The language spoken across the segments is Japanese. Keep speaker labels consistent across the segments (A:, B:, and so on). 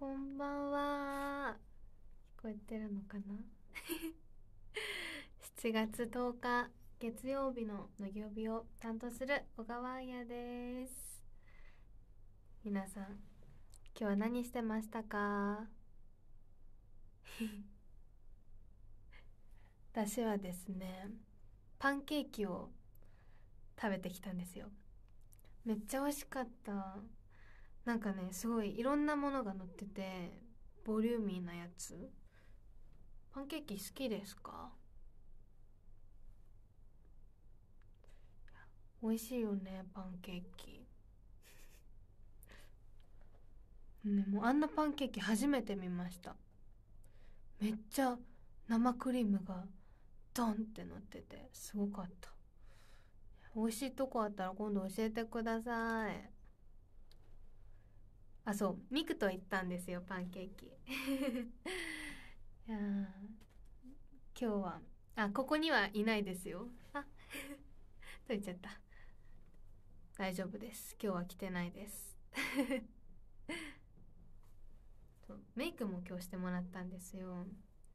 A: こんばんは。聞こえてるのかな7月10日月曜日の乃木曜日を担当する小川彩です。皆さん今日は何してましたか？私はですね、パンケーキを食べてきたんですよ。めっちゃ美味しかった。なんかね、すごいいろんなものが乗っててボリューミーなやつ。パンケーキ好きですか？美味しいよね、パンケーキ。ね、もうあんなパンケーキ初めて見ました。めっちゃ生クリームがドンって乗っててすごかった。美味しいとこあったら今度教えてください。あ、そう、ミクと行ったんですよ、パンケーキ。いや今日はここにはいないですよ。と言っちゃった。大丈夫です、今日は来てないです。そう、メイクも今日してもらったんですよ。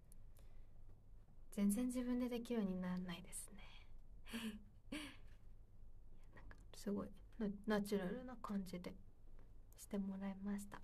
A: 全然自分でできるようにならないですね。なんかすごいナチュラルな感じでしてもらいました。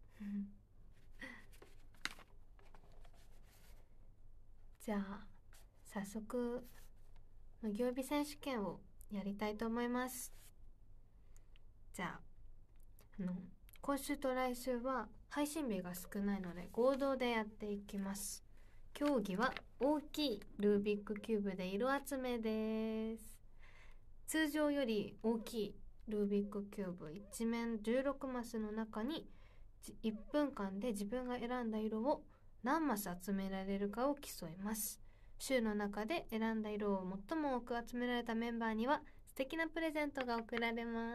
A: じゃあ早速乃木曜日選手権をやりたいと思います。じゃあ今週と来週は配信日が少ないので合同でやっていきます。競技は大きいルービックキューブで色集めです。通常より大きいルービックキューブ一面16マスの中に1分間で自分が選んだ色を何マス集められるかを競います。週の中で選んだ色を最も多く集められたメンバーには素敵なプレゼントが贈られます。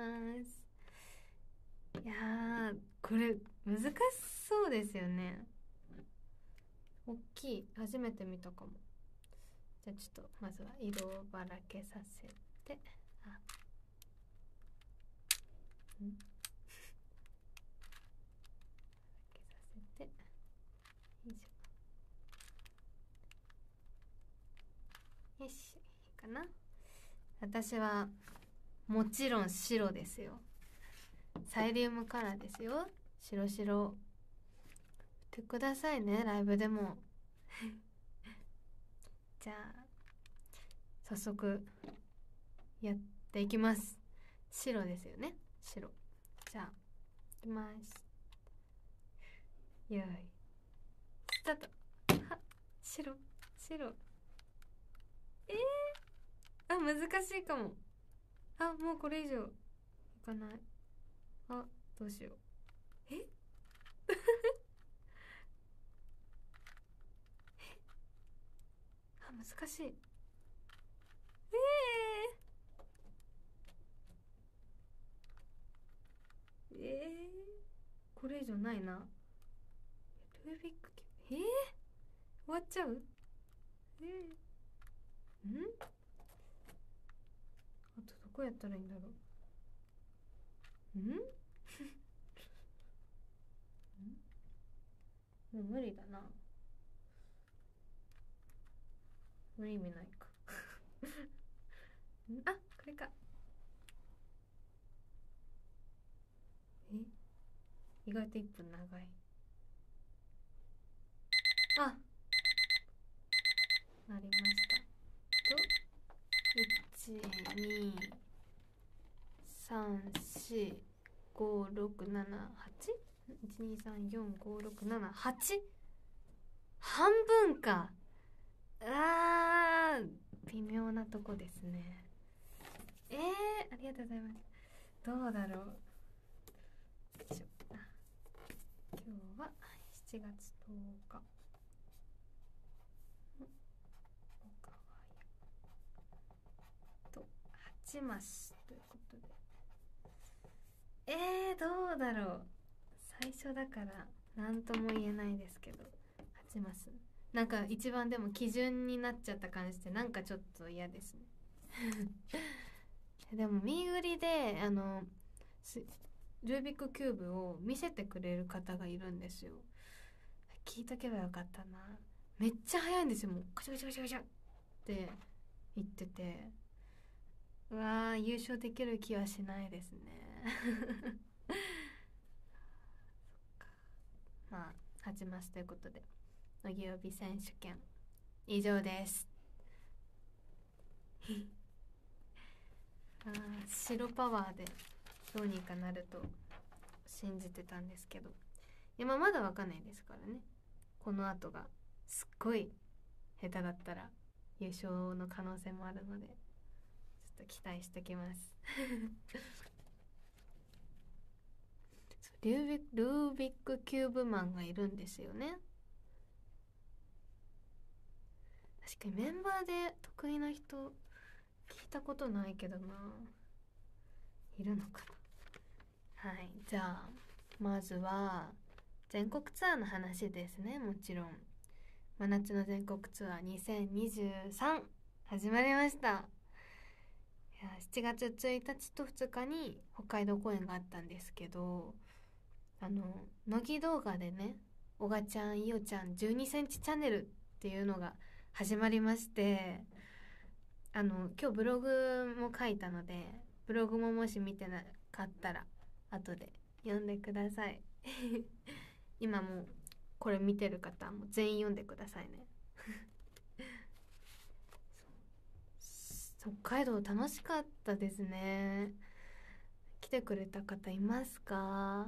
A: いやー、これ難しそうですよね。大きい、初めて見たかも。じゃあちょっとまずは色をばらけさせて、ばらけさせて、よいしょ。よし、いいかな。私はもちろん白ですよ。サイリウムカラーですよ。白白振ってくださいね、ライブでも。じゃあ早速やっていきます。白ですよね、白。じゃあいきます。よいスタート。白白。難しいかも。もうこれ以上いかない。どうしよう。難しい。これ以上ないな。ルービックキューブ、終わっちゃう。あとどこやったらいいんだろう。もう無理だな。無理意味ないか。これか。意外と1分長い。なりましたと、12345678123456788、半分か。微妙なとこですね。ありがとうございます。どうだろう。よいしょ。今日は7月10日と8マスということで、どうだろう。最初だから何とも言えないですけど、8マスなんか一番でも基準になっちゃった感じで、なんかちょっと嫌ですね。でもミーグリでルービックキューブを見せてくれる方がいるんですよ。聞いとけばよかったな。めっちゃ早いんですよ。もうカチャカチャカチャカチャって言ってて、うわー、優勝できる気はしないですね。まあ勝ちますということで、乃木曜日選手権以上です。白パワーでどうにかなると信じてたんですけど、今まだわかんないですからね。この後がすっごい下手だったら優勝の可能性もあるので、ちょっと期待してきます。ルービックキューブマンがいるんですよね。確かにメンバーで得意な人聞いたことないけどな。いるのかな。はい、じゃあまずは全国ツアーの話ですね。もちろん真夏の全国ツアー2023始まりました。いや、7月1日と2日に北海道公演があったんですけど、乃木動画でね、おがちゃんいおちゃん12センチチャンネルっていうのが始まりまして、今日ブログも書いたので、ブログももし見てなかったら後で読んでください。今もうこれ見てる方も全員読んでくださいね。北海道楽しかったですね。来てくれた方いますか？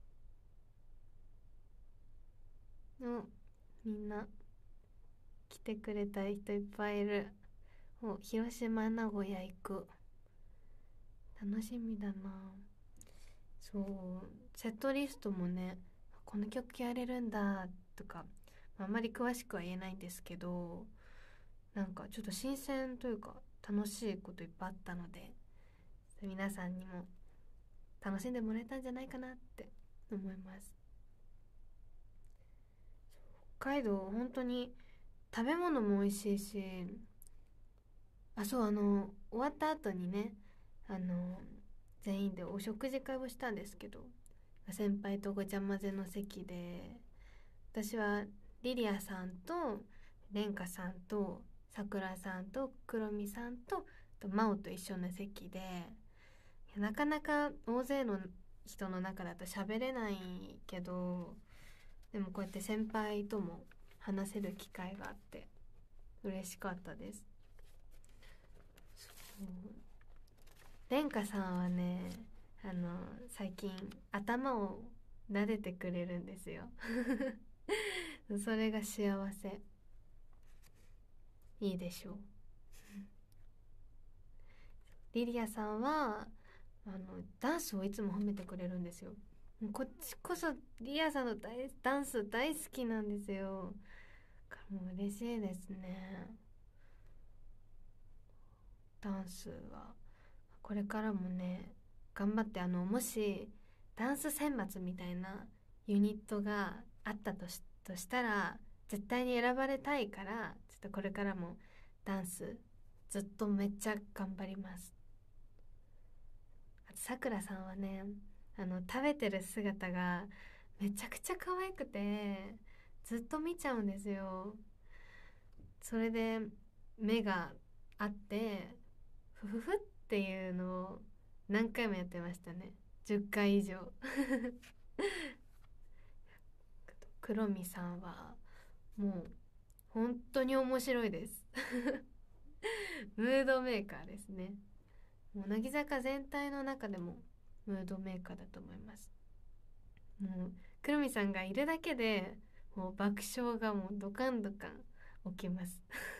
A: みんな来てくれた人いっぱいいる。広島名古屋行く。楽しみだな。そう、セットリストもね、この曲やれるんだとか、あんまり詳しくは言えないんですけど、なんかちょっと新鮮というか楽しいこといっぱいあったので、皆さんにも楽しんでもらえたんじゃないかなって思います。北海道本当に食べ物も美味しいし、そう、終わった後にね、全員でお食事会をしたんですけど、先輩とごちゃ混ぜの席で、私はリリアさんとレンカさんとさくらさんとくろみさんと真央と一緒の席で、なかなか大勢の人の中だと喋れないけど、でもこうやって先輩とも話せる機会があって嬉しかったです。レンカさんはね、最近頭を撫でてくれるんですよ。それが幸せ。いいでしょう。リリアさんはダンスをいつも褒めてくれるんですよ。こっちこそリリアさんのダンス大好きなんですよ。もう嬉しいですね。ダンスはこれからもね、頑張って、もしダンス選抜みたいなユニットがあったとしたら絶対に選ばれたいから、ちょっとこれからもダンスずっとめっちゃ頑張ります。あとさくらさんはね、食べてる姿がめちゃくちゃ可愛くてずっと見ちゃうんですよ。それで目があってふふふっていうのを何回もやってましたね。10回以上。黒見さんはもう本当に面白いです。ムードメーカーですね。もう乃木坂全体の中でもムードメーカーだと思います。もう黒見さんがいるだけでもう爆笑がもうドカンドカン起きます。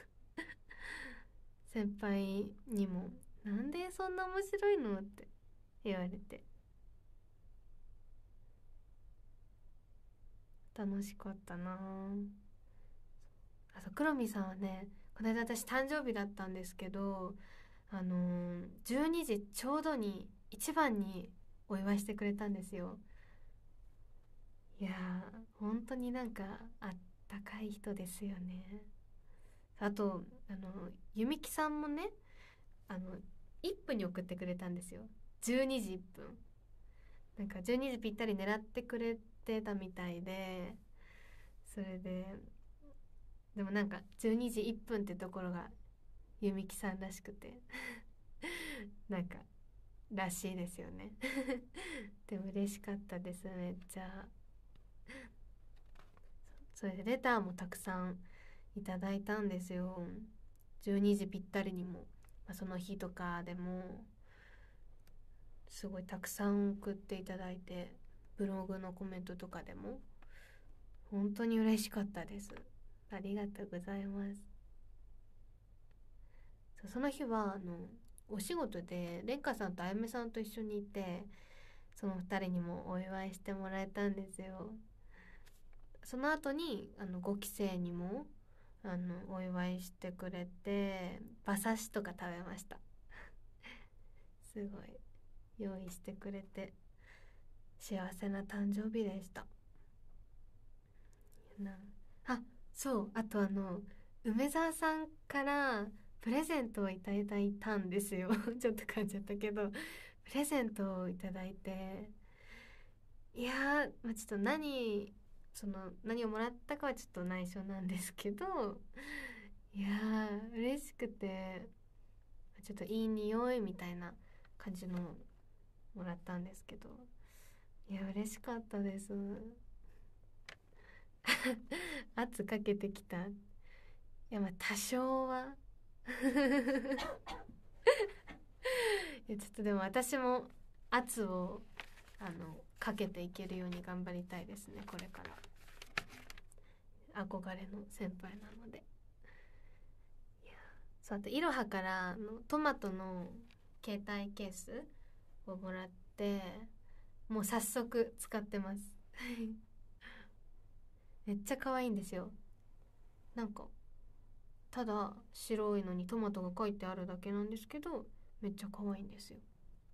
A: 先輩にもなんでそんな面白いのって言われて、楽しかったな。そう、黒見さんはね、この間私誕生日だったんですけど、12時ちょうどに一番にお祝いしてくれたんですよ。いやー、本当になんかあったかい人ですよね。あと弓木さんもね、1分に送ってくれたんですよ。12時1分なんか12時ぴったり狙ってくれてたみたいで、それでもなんか12時1分ってところがゆみきさんらしくてなんからしいですよねでも嬉しかったです、めっちゃ。それでレターもたくさんいただいたんですよ。12時ぴったりにも、その日とかでもすごいたくさん送っていただいて、ブログのコメントとかでも本当に嬉しかったです。ありがとうございます。その日はお仕事でレンカさんとあやめさんと一緒にいて、その2人にもお祝いしてもらえたんですよ。その後に5期生にもお祝いしてくれて、馬刺しとか食べましたすごい用意してくれて幸せな誕生日でした。あ、そう、あと梅沢さんからプレゼントをいただいたんですよちょっと噛んじゃったけど、プレゼントをいただいて、いやー、ちょっと何をもらったかはちょっと内緒なんですけど、いやー嬉しくて、ちょっといい匂いみたいな感じのもらったんですけど、いや嬉しかったです圧かけてきた。いや多少はいやちょっとでも私も圧をかけていけるように頑張りたいですね、これから。憧れの先輩なので。いや、そう、あといろはからトマトの携帯ケースをもらって、もう早速使ってますめっちゃ可愛いんですよ。なんかただ白いのにトマトが書いてあるだけなんですけど、めっちゃ可愛いんですよ。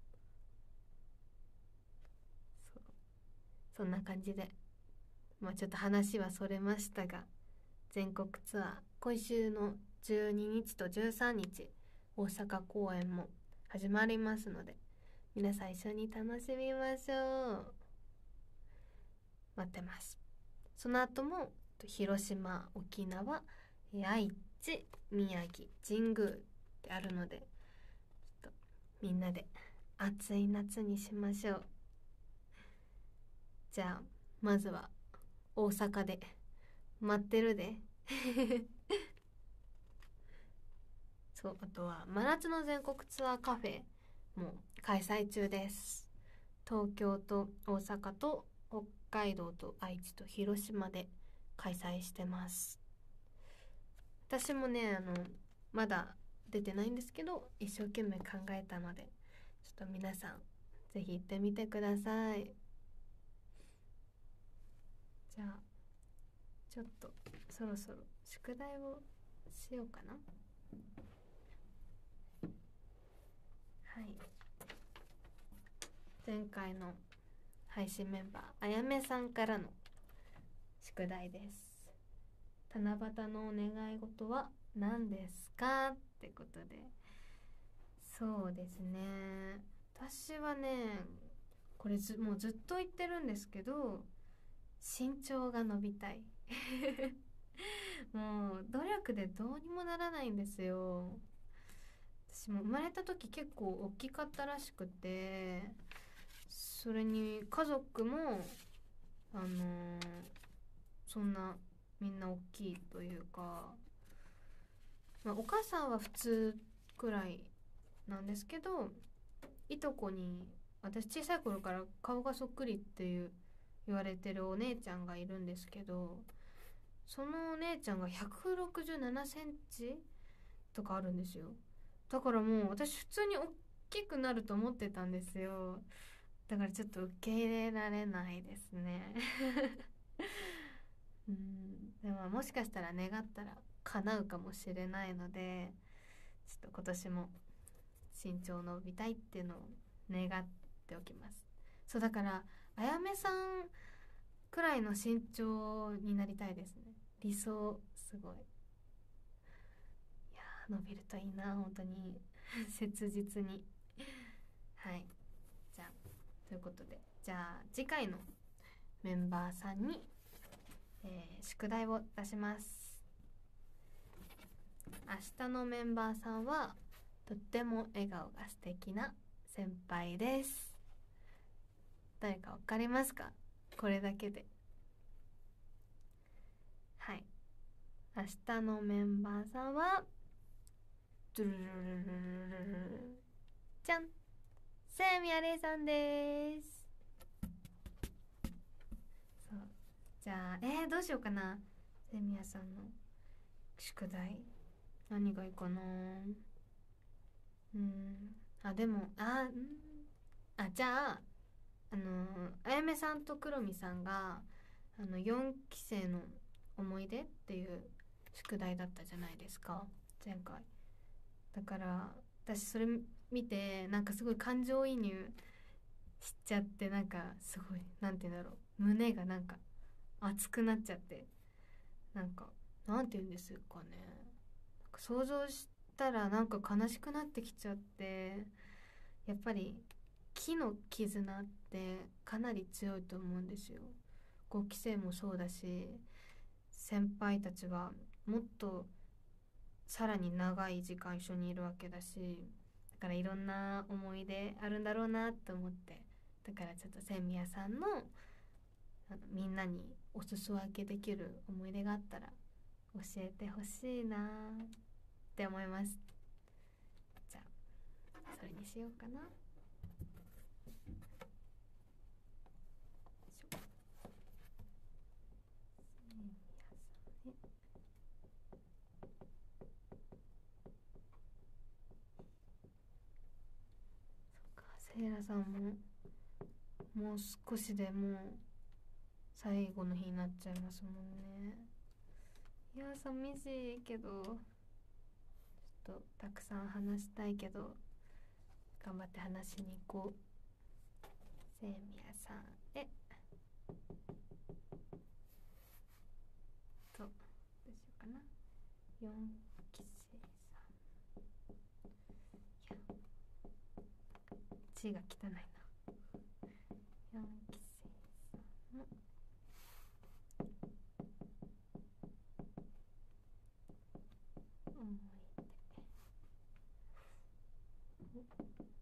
A: そう、そんな感じで、ちょっと話はそれましたが、全国ツアー今週の12日と13日大阪公演も始まりますので、皆さん一緒に楽しみましょう。待ってます。その後も広島、沖縄、愛知、宮城、神宮ってあるので、ちょっとみんなで暑い夏にしましょう。じゃあまずは大阪で待ってるでそう、あとは真夏の全国ツアーカフェも開催中です。東京と大阪と北海道と愛知と広島で開催してます。私もねまだ出てないんですけど、一生懸命考えたので、ちょっと皆さんぜひ行ってみてください。じゃあちょっとそろそろ宿題をしようかな。はい、前回の配信メンバーあやめさんからの宿題です。七夕のお願い事は何ですかってことで、そうですね、私はねこれもうずっと言ってるんですけど、身長が伸びたいもう努力でどうにもならないんですよ。私も生まれた時結構大きかったらしくて、それに家族もあのーそんなみんな大きいというか、お母さんは普通くらいなんですけど、いとこに私小さい頃から顔がそっくりって言われてるお姉ちゃんがいるんですけど、そのお姉ちゃんが167センチとかあるんですよ。だからもう私普通に大きくなると思ってたんですよ。だからちょっと受け入れられないですねでももしかしたら願ったら叶うかもしれないので、ちょっと今年も身長伸びたいっていうのを願っておきます。そう、だからあやめさんくらいの身長になりたいですね。理想、すごい。いや伸びるといいな、本当に切実に。はい、じゃあということでじゃあ次回のメンバーさんに、宿題を出します。明日のメンバーさんはとっても笑顔が素敵な先輩です。誰かわかりますか？これだけで。はい、明日のメンバーさんはドゥルルルルルルルじゃん、清宮玲さんです。そう、じゃあどうしようかな。清宮さんの宿題何がいいかな。でもじゃああやめさんとくろみさんが4期生の思い出っていう宿題だったじゃないですか、前回。だから私それ見てなんかすごい感情移入しちゃって、なんかすごいなんて言うんだろう、胸がなんか熱くなっちゃって、なんかなんて言うんですかね、なんか想像したらなんか悲しくなってきちゃって、やっぱり木の絆ってかなり強いと思うんですよ。5期生もそうだし、先輩たちはもっとさらに長い時間一緒にいるわけだし、だからいろんな思い出あるんだろうなと思って、だからちょっと千宮さんのみんなにお裾分けできる思い出があったら教えてほしいなって思います。じゃあそれにしようかな。セイラさんももう少しでもう最後の日になっちゃいますもんね。いや寂しいけど、ちょっとたくさん話したいけど頑張って話しに行こう。セイミヤさんどうしようかな。4期生さん、いや字が汚いな。4期生さんの思い出を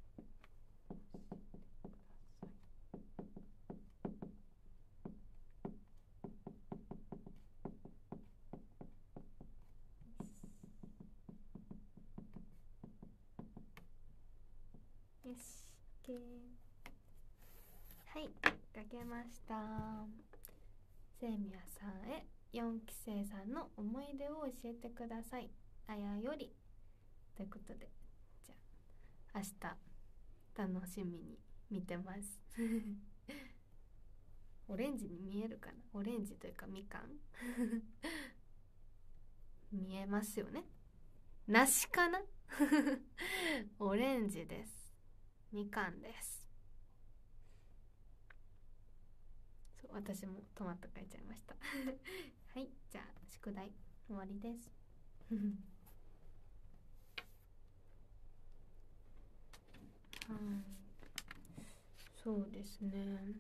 A: よし、OK。はい、書けました。清宮さんへ、4期生さんの思い出を教えてください。あやよりということで、じゃあ明日楽しみに見てますオレンジに見えるかな。オレンジというかみかん見えますよね。梨かなオレンジです。みかんです。そう、私もトマト書いちゃいましたはい、じゃあ宿題終わりですはい、そうですね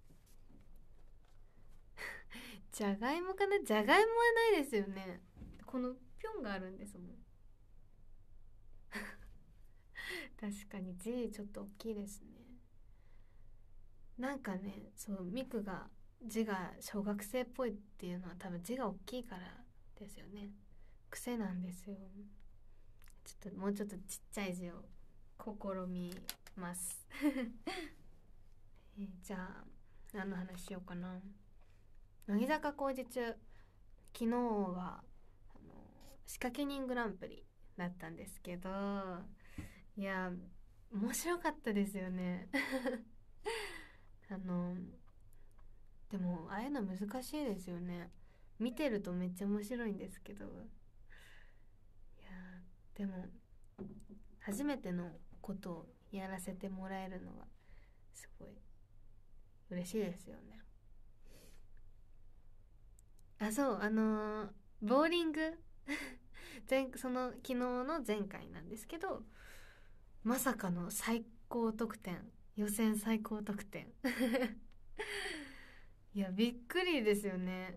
A: じゃがいもかな。じゃがいもはないですよね。このぴょんがあるんですもん確かに字ちょっと大きいですね。なんかね、そうミクが字が小学生っぽいっていうのは多分字が大きいからですよね。癖なんですよ。ちょっともうちょっとちっちゃい字を試みますじゃあ何の話しようかな。乃木坂工事中、昨日は仕掛け人グランプリだったんですけど、いや面白かったですよねでもああいうの難しいですよね。見てるとめっちゃ面白いんですけど、いやでも初めてのことをやらせてもらえるのはすごい嬉しいですよね。そうボーリングその昨日の前回なんですけど、まさかの最高得点予選最高得点いやびっくりですよね。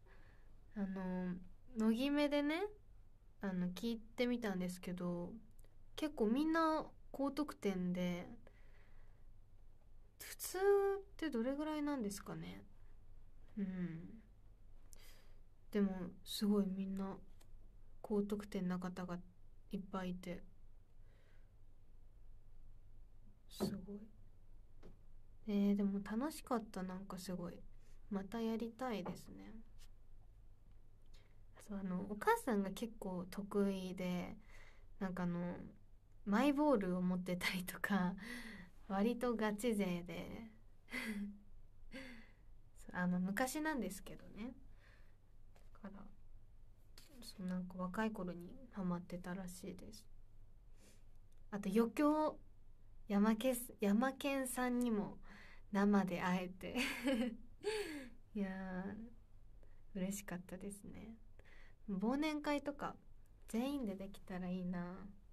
A: 乃木目でね聞いてみたんですけど、結構みんな高得点で、普通ってどれぐらいなんですかね。うん、でもすごいみんな高得点な方がいっぱいいて、すごい。でも楽しかった。なんかすごいまたやりたいですね。そうお母さんが結構得意で、なんかマイボールを持ってたりとか割とガチ勢で昔なんですけどね。だからなんか若い頃にハマってたらしいです。あと余興、ヤマケンさんにも生で会えていやー嬉しかったですね。忘年会とか全員でできたらいいな。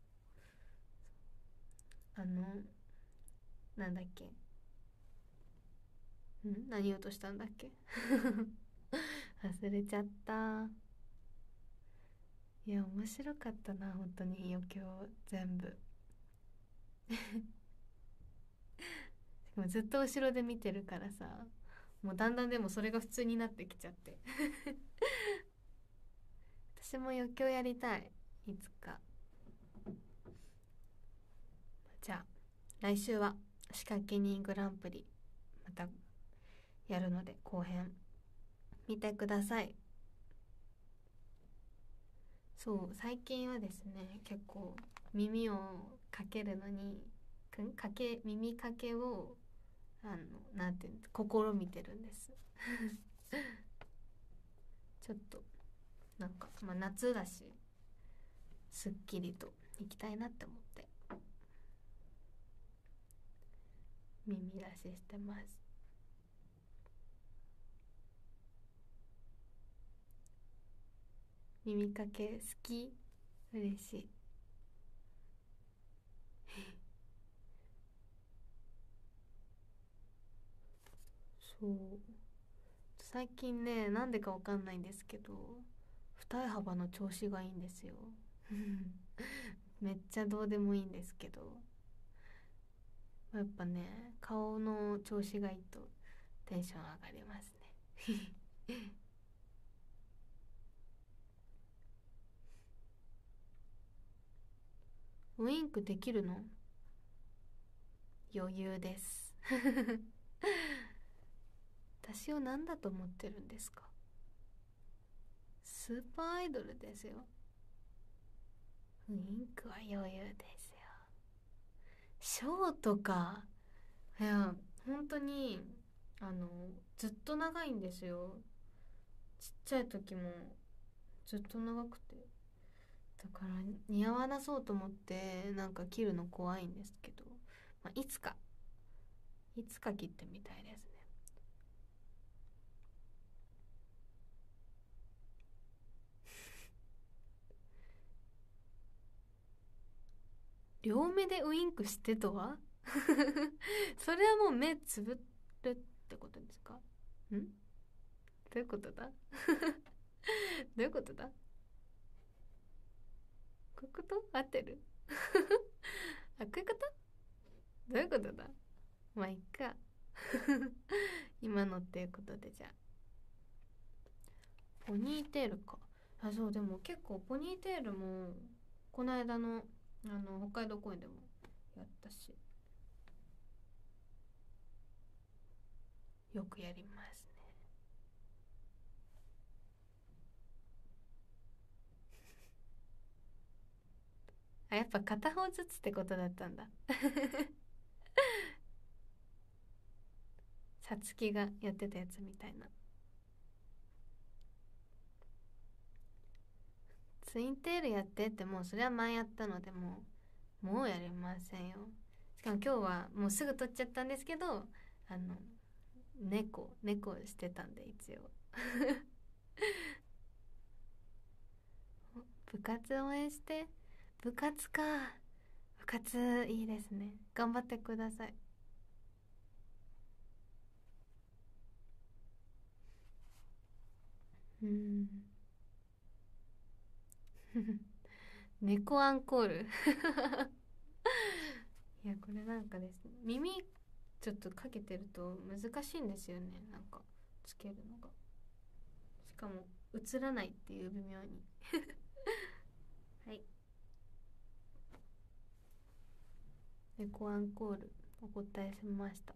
A: あのなんだっけ、何言おうとしたんだっけ忘れちゃった。いや面白かったな本当に余興全部でもずっと後ろで見てるからさ、もうだんだんでもそれが普通になってきちゃって私も余興やりたい、いつか。じゃあ来週は仕掛け人グランプリまたやるので後編見てください。そう最近はですね、結構耳をかけるのに耳かけをなんていうの試みてるんですちょっとなんか、夏だしすっきりといきたいなって思って耳出ししてます。耳かけ好き、嬉しいそう最近ね、なんでかわかんないんですけど二重幅の調子がいいんですよめっちゃどうでもいいんですけど、やっぱね顔の調子がいいとテンション上がりますねウインクできるの？余裕です私を何だと思ってるんですか？スーパーアイドルですよ。ウインクは余裕ですよ。ショートか。いや本当にずっと長いんですよ。ちっちゃい時もずっと長くて、だから似合わなそうと思ってなんか切るの怖いんですけど、いつか切ってみたいですね。両目でウインクしてとはそれはもう目つぶるってことですか？どういうことだどういうことだ、こういうこと合ってるあ、こういうこと、どういうことだ、まあいっか今のっていうことで、じゃあポニーテールか。あ、そう、でも結構ポニーテールもこの間の北海道公演でもやったし、よくやりますね。あ、やっぱ片方ずつってことだったんださつきがやってたやつみたいな。ツインテールやってって、もうそれは前やったので、もうやりませんよ。しかも今日はもうすぐ撮っちゃったんですけど、猫してたんで一応部活応援して。部活か。部活いいですね、頑張ってください。 うん。猫アンコールいやこれなんかですね、耳ちょっとかけてると難しいんですよね、なんかつけるのが。しかも映らないっていう微妙にはい、猫アンコールお答えしました。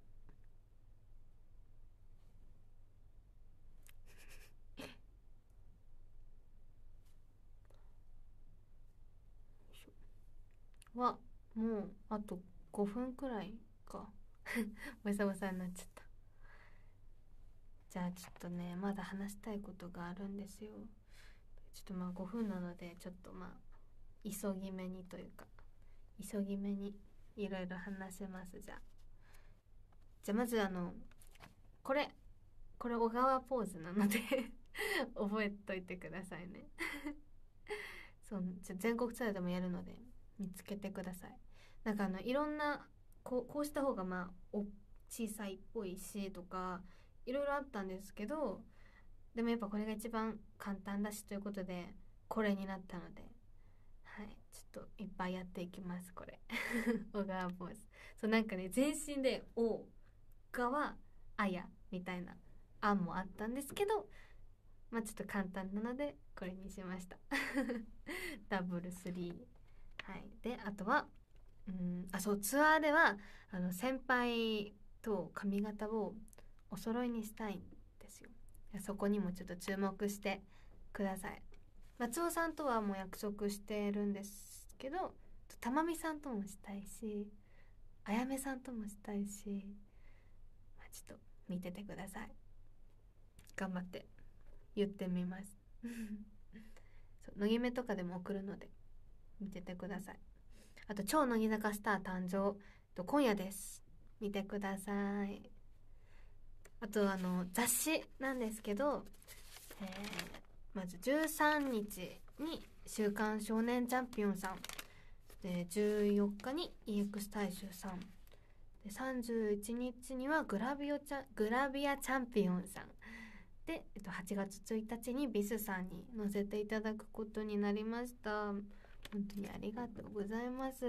A: はもうあと5分くらいかボサボサになっちゃった。じゃあちょっとね、まだ話したいことがあるんですよ。ちょっとまあ5分なので、ちょっとまあ急ぎ目にというか、急ぎ目にいろいろ話せます。じゃあまずこれ小川ポーズなので覚えといてくださいねそう、全国ツアーでもやるので見つけてください。なんかいろんなこうした方がまあ小さいっぽいしとかいろいろあったんですけど、でもやっぱこれが一番簡単だしということでこれになったので、はい、ちょっといっぱいやっていきます。これ小川ポーズ、そうなんかね、全身で小川あやみたいな案もあったんですけど、まあちょっと簡単なのでこれにしましたダブルスリー。はい、であとはそうツアーでは先輩と髪型をお揃いにしたいんですよ。そこにもちょっと注目してください。松尾さんとはもう約束してるんですけど、玉美さんともしたいし、あやめさんともしたいし、ちょっと見ててください。頑張って言ってみますそう乃木目とかでも送るので見ててください。あと超乃木坂スター誕生今夜です。見てください。あと雑誌なんですけど、まず13日に週刊少年チャンピオンさんで、14日に EX 大衆さんで、31日にはグラビアチャンピオンさんで、8月1日にビスさんに載せていただくことになりました。本当にありがとうございます。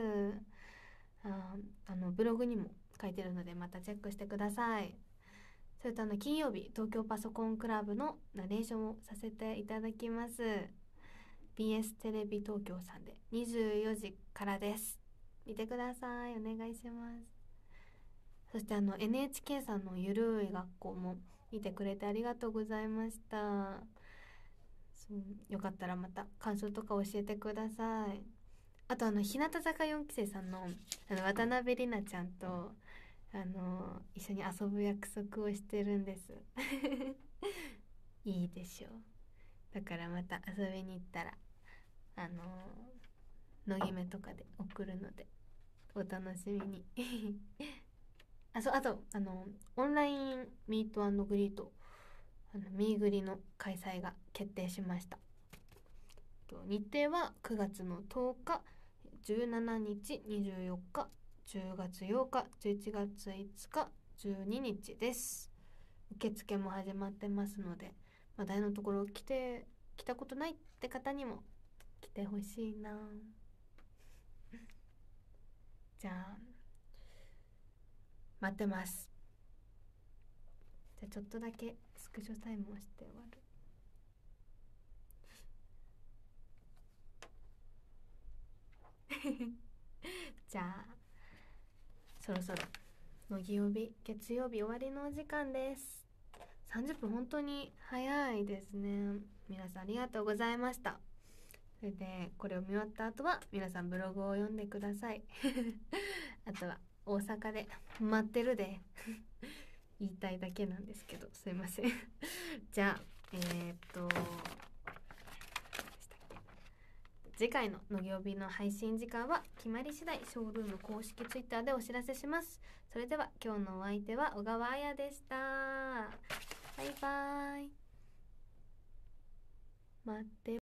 A: ブログにも書いてるのでまたチェックしてください。それと金曜日東京パソコンクラブのナレーションをさせていただきます。 BS テレビ東京さんで24時からです。見てください、お願いします。そして NHK さんのゆるい学校も見てくれてありがとうございました。よかったらまた感想とか教えてください。あと日向坂4期生さんの渡辺里奈ちゃんと一緒に遊ぶ約束をしてるんですいいでしょう。だからまた遊びに行ったら乃木目とかで送るのでお楽しみにあとオンラインミート&グリートミーグリの開催が決定しました。日程は9月の10日、17日、24日、10月8日、11月5日、12日です。受付も始まってますので、大のところ来たことないって方にも来てほしいな。じゃあ待ってます。じゃあちょっとだけスクショタイムをして終わる。じゃあそろそろ乃木曜日月曜日終わりのお時間です。30分本当に早いですね。皆さんありがとうございました。それでこれを見終わった後は皆さんブログを読んでくださいあとは大阪で待ってるで言いたいだけなんですけど、すいませんじゃあ次回の乃木曜日の配信時間は決まり次第ショールーム公式ツイッターでお知らせします。それでは今日のお相手は小川彩でした。バイバイ。待って